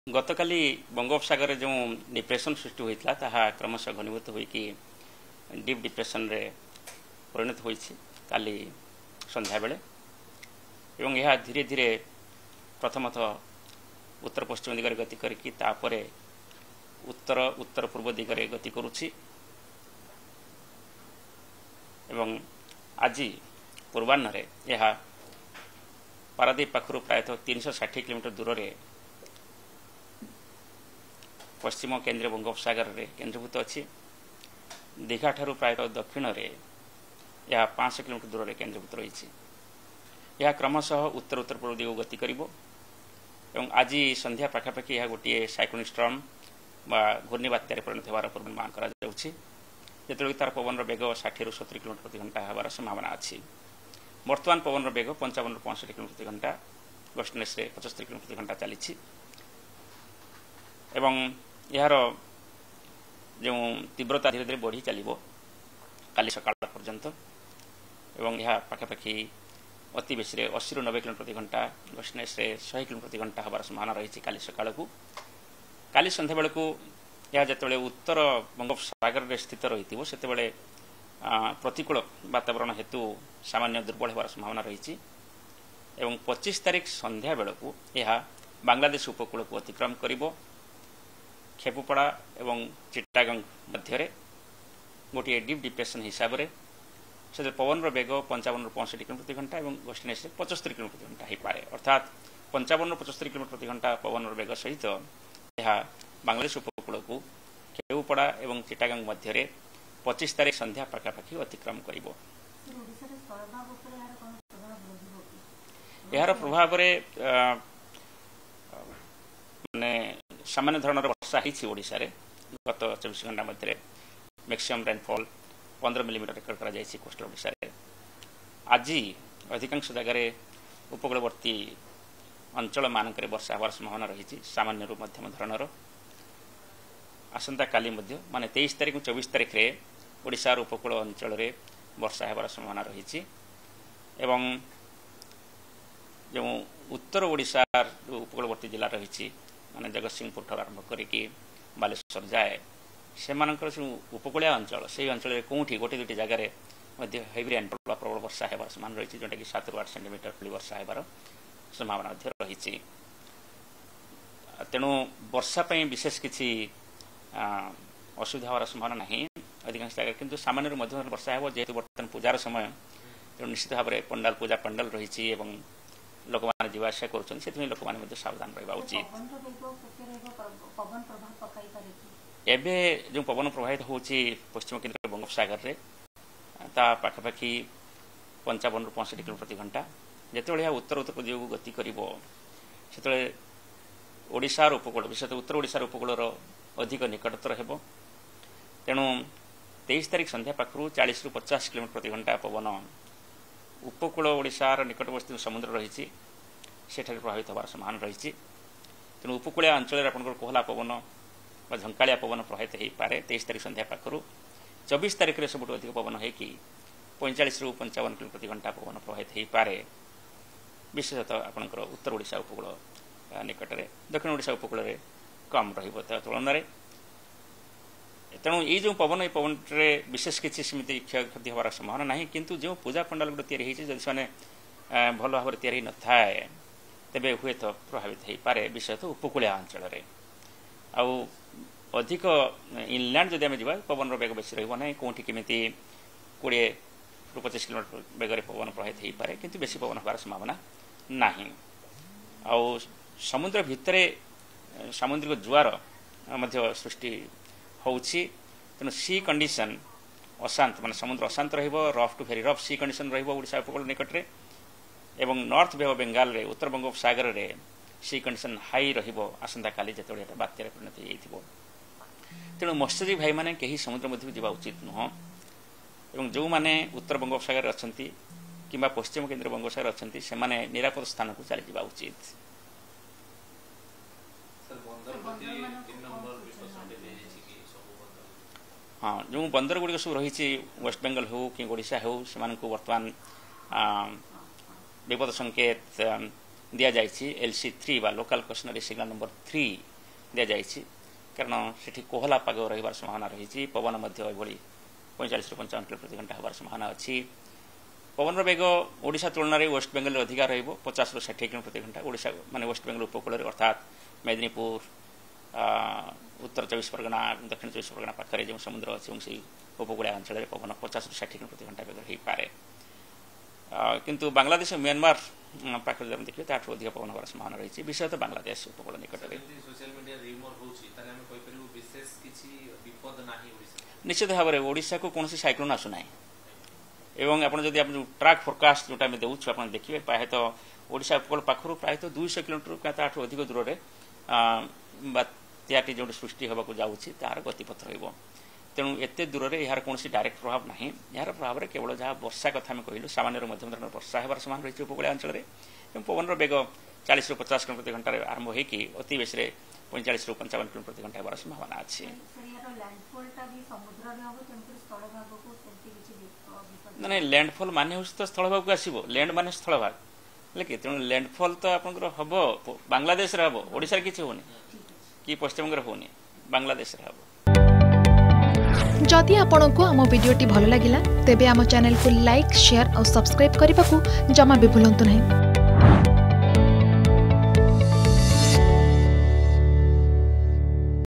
गतकाली बंगोपसागर जो डिप्रेशन सृष्टि होता ताहा क्रमशः घनीभूत होइकि डीप डिप्रेशन रे परिणत होइछि काली संध्या बेले एवं यह धीरे धीरे प्रथमतः उत्तर पश्चिम दिगरे गति करके तापरे उत्तर उत्तर पूर्व दिगरे गति करुछि एवं आज पूर्वाह्न यह पारादीप पाखरु प्रायतः 360 किलोमीटर दूर रे पश्चिम केन्द्रीय बंगोपसागर रे केन्द्रीभूत अच्छी दीघा ठारू प्रायतः दक्षिण रे यह 500 किलोमीटर दूर रे केन्द्रीभूत रही यह क्रमशः उत्तर उत्तर पूर्व दिग गति करिवो एवं आज संध्या पाखापाखि यह गोटे साइक्लोनिक स्टर्म बा घूर्णिबात्यार परिणत होवार पूर्वानुमान करा जाउछि जेतेबेले तार पवन बेग 60 ରୁ 70 किलोमीटर प्रति घंटा होवार संभावना अछि। वर्तमान पवन बेग 55 ରୁ 65 किलोमीटर प्रति घंटा वेस्टर्नस रे 75 किलोमीटर प्रति घंटा चली एवं यार जो तीव्रता धीरे धीरे बढ़ी चलो काली सकाळ पर्यंत एवं यह पाखापाखि अति बेसी 80 ରୁ 90 किलोमीटर प्रति घंटा वेस्टर्नस रे 100 किलोमीटर प्रति घंटा होवार संभावना रही काली सकाळ को काली संध्या बेल को यह जिते उत्तर बंगोपसागर में स्थित रही से प्रतिकूल वातावरण हेतु सामान्य दुर्बल होवार संभावना रही एवं 25 तारिख संध्या बेल को यह बांग्लादेश उपकूल को अतिक्रम करिवो खेपुपड़ा एवं चिट्टागंग मध्य गोटे डीप डिप्रेशन हिसाब से पवन बेग 55 ରୁ 65 किलोमीटर प्रति घंटा और वेस्टर्नस 75 किलोमीटर प्रति घंटा हो पाए अर्थात 55 ରୁ 75 किलोमीटर प्रति घंटा पवन बेग सहित यह बांग्लादेश उपकूल को खेपुपड़ा और चिट्टागंग मध्य 25 तारिख संध्या पाखापाखि अतिक्रम करिवो। यार प्रभाव माने सामान्य धरणर वर्षा होइछि गत 24 घंटा मध्य मैक्सिमम रेनफॉल 15 मिलीमीटर रेकर्ड करा जाइछि कोस्टल ओडिशा रे। आज अधिकांश जगह उपकूलवर्ती अंचल मानक वर्षा होवार संभावना रही सामान्य मध्यम धरणर। आसंता काली मध्य माने 23 तारिख 24 तारिख रे ओडिशा उपकूल अंचल रे वर्षा होवार संभावना रही एवं जो उत्तर ओडिशा उपकूलवर्ती जिला रही माने जगतसिंहपुर ठार आरंभ करके बालेश्वर जाए से उपकूलिया अंचल से अंचल कौटी गोटे दुटी जगार हेवी रेनफॉल प्रबल वर्षा होवार संभावना रही जोटा कि 7 ରୁ 8 सेंटीमीटर भली वर्षा होवार संभावना रही। तेणु वर्षा विशेष किसी असुविधा होवार संभावना नहीं अधिकांश जगह किंतु सामान्य मध्यम वर्षा हो जेहेतु बर्तमान पूजार समय तेणु निश्चित भाव में पंडाल पूजा पंडाल रही लोक मैंने जीवासा कर लोक मैंने सावधान रहा उचित। एबे जो पवन प्रभावित होची पश्चिम केन्द्र बंगोपसागर रे ता पाखापाखि 55 ରୁ 65 किलोमीटर प्रति घंटा जिते उत्तर उत्तर पूर्व दिगକୁ गति करिवो सेते ओडिशार उपकूल विशेषतः उत्तर ओडिशार उपकूलर अधिक निकटतर हेबो। तेणु 23 तारिख संध्या पाखरु 40 ରୁ 50 किलोमीटर प्रति घंटा पवन उपकूल ओडिशार निकटवर्ती समुद्र रही सेठारे प्रभावित होवार संभावना रही। तेणु उपकूलिया अंचल आपंकर कोहला पवन व झंकालिया पवन प्रभावित हो पारे 23 तारिख संध्या पाखरु। 24 तारिख में सबुठ अधिक पवन होकि 45 ରୁ 55 किलोमीटर प्रति घंटा पवन प्रभावित हो पारे विशेषतः आपंकर उत्तर ओडिशा उपकूल निकट में दक्षिण ओडिशा उपकूल में कम रुलन। तेणु ये जो पवन रे विशेष किसी सीमित क्षयक्षति होवार संभावना नहीं किंतु जो पूजा पंडाल गुट या जदि भल भाव या न थाए तेबे हुए तो प्रभावित हो पारे विशेषतः उपकूलिया अंचल आउ अधिक इनलैंड जदि आम जा पवन बेग बेसी रही कौटी केमी 20 ରୁ 25 किलोमीटर बेगर पवन प्रभावित हो पारे किंतु बेसी पवन होवार संभावना नहीं। आउ समुद्र भितर सामुद्रिक जुआर मध्य सृष्टि होउछि तेणु सी कंडीशन अशांत माने समुद्र अशांत रहिबो rough to very rough sea condition रहिबो ओडिशा उपकूल निकट रे एवं नॉर्थ बे ऑफ बेंगाल रे उत्तर बंगोपसागर रे सी कंडीशन हाई रहिबो आसंता काली जेतोळे बात्यार परिणत होइथिबो। तेणु मत्स्यजीवी भाई माने कहीं समुद्र मध्य जावा उचित नुह एवं जो माने उत्तर बंगोपसागर अछंती किंबा पश्चिम केन्द्र बंगोपसागर अछंती से माने निरापद स्थान को चली जावा उचित। हाँ जो बंदर गुड़िक सब रही वेस्ट बेंगल हो कि ओडिशा हो से बर्तमान विपद संकेत दि जाइए LC3 बा लोकल क्वेश्चनरी सिग्नल नंबर 3 दि जाइए कारण सेठी कोहला पाग रही संभावना रही पवन मध्य 45 ରୁ 55 किलोमीटर प्रति घंटा होबार संभावना अच्छी पवन वेग ओडिशा तुलन में वेस्ट बेंगल अधिका रहा 50 ରୁ 60 किलोमीटर प्रति घंटा ओडिशा माने वेस्ट बेंगल उपकूल अर्थात मेदिनीपुर उत्तर 24 परगना दक्षिण 24 परगना पाखे जो समुद्र अच्छे से उपकूलिया अंचल पवन 50 ରୁ 60 किलोमीटर प्रति घंटा वेग हो पाए किंतु बांग्लादेश म्यांमार पाखे जब देखिए ताठू अधिक पवन होबार संभावना रही विशेष तो बांग्लादेश उपकूल निकट में निश्चित भाव में ओडिशा को कौन साइक्लोन आसुना एवं आप ट्राक फोरकास्ट जोटा आम देवु आप देखिए प्रायतः ओडिशा उपकूल पाखर प्रायतः 200 किलोमीटर ताठू अधिक दूर में बात्याटी जो सृष्टि होगा जाऊँगी तार गतिपथ रेणु एत दूर में यार कौन डायरेक्ट प्रभाव ना यार प्रभाव में केवल जहाँ वर्षा कथा आम कहलु सामान्य मध्यम धरण वर्षा होबार संभावना रही उपकूलिया अंचल में पवन वेग 40 ରୁ 50 किलोमीटर प्रति घंटा आरंभ होगी अति बेस 45 ରୁ 55 किलोमीटर प्रति घंटा होबार संभावना अच्छी ना लैंडफॉल माने हो तो स्थल भाग को आसो लैंड माने स्थल भाग लेकिन तेणु लैंडफॉल तो आप हम बांग्लादेश हम ओडिशा किसी होनी कि पश्चिमबंग होनी बांग्लादेश हम जदि आपंक आम भिडी भल लगा तेब आम चैनल को लाइक शेयर और सब्सक्राइब करने को जमा भी भूलु नहीं।